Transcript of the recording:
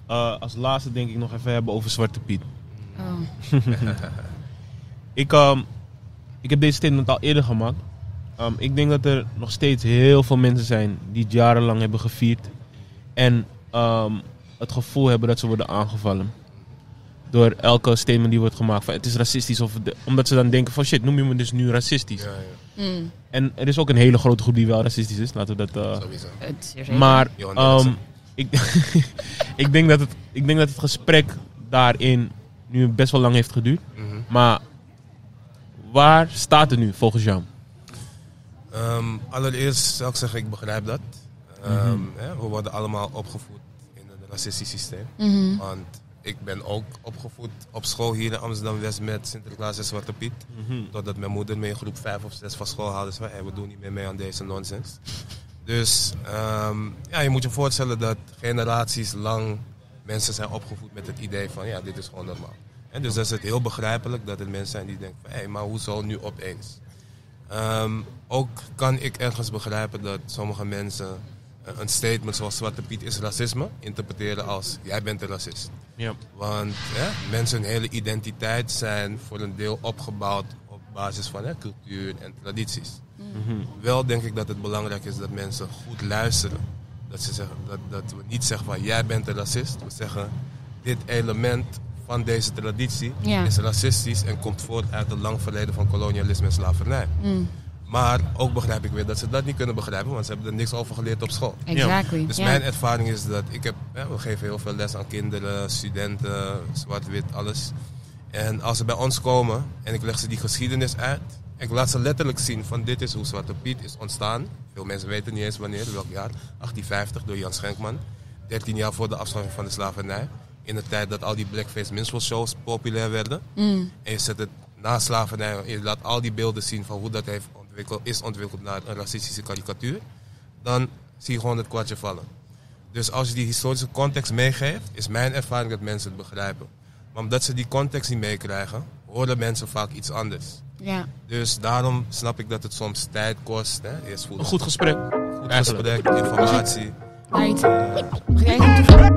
als laatste denk ik nog even hebben over Zwarte Piet. Oh. Ik heb deze statement al eerder gemaakt. Ik denk dat er nog steeds heel veel mensen zijn die het jarenlang hebben gevierd. En het gevoel hebben dat ze worden aangevallen. Door elke statement die wordt gemaakt van het is racistisch. Omdat ze dan denken van shit, noem je me dus nu racistisch. Ja. En er is ook een hele grote groep die wel racistisch is. Laten we dat... Sowieso. Maar Johan ik denk dat het gesprek daarin nu best wel lang heeft geduurd. Maar waar staat het nu volgens jou? Allereerst zou ik zeggen, ik begrijp dat. We worden allemaal opgevoed in een racistisch systeem. Want ik ben ook opgevoed op school hier in Amsterdam-West met Sinterklaas en Zwarte Piet. Totdat mijn moeder me in groep 5 of 6 van school haalde. Van, we doen niet meer mee aan deze nonsens. Dus je moet je voorstellen dat generaties lang mensen zijn opgevoed met het idee van dit is gewoon normaal. En dus is het heel begrijpelijk dat er mensen zijn die denken van maar hoezo nu opeens? Ook kan ik ergens begrijpen dat sommige mensen een statement zoals Zwarte Piet is racisme interpreteren als jij bent een racist. Ja. Want mensen hun hele identiteit zijn voor een deel opgebouwd op basis van cultuur en tradities. Wel denk ik dat het belangrijk is dat mensen goed luisteren. Dat ze zeggen, dat we niet zeggen van jij bent een racist. We zeggen dit element van deze traditie is racistisch en komt voort uit een lang verleden van kolonialisme en slavernij. Maar ook begrijp ik weer dat ze dat niet kunnen begrijpen, want ze hebben er niks over geleerd op school. Exactly. Dus mijn ervaring is dat we geven heel veel les aan kinderen, studenten, zwart-wit, alles. En als ze bij ons komen en ik leg ze die geschiedenis uit, ik laat ze letterlijk zien van dit is hoe Zwarte Piet is ontstaan. Veel mensen weten niet eens wanneer, welk jaar. 1850 door Jan Schenkman. 13 jaar voor de afschaffing van de slavernij. In de tijd dat al die blackface minstrel shows populair werden. En je zet het na slavernij, je laat al die beelden zien van hoe dat is ontwikkeld naar een racistische karikatuur. Dan zie je gewoon het kwartje vallen. Dus als je die historische context meegeeft, is mijn ervaring dat mensen het begrijpen. Maar omdat ze die context niet meekrijgen, horen mensen vaak iets anders. Ja. Dus daarom snap ik dat het soms tijd kost. Eerst Een goed gesprek. Goed gesprek, informatie. Mag jij iets toevoegen?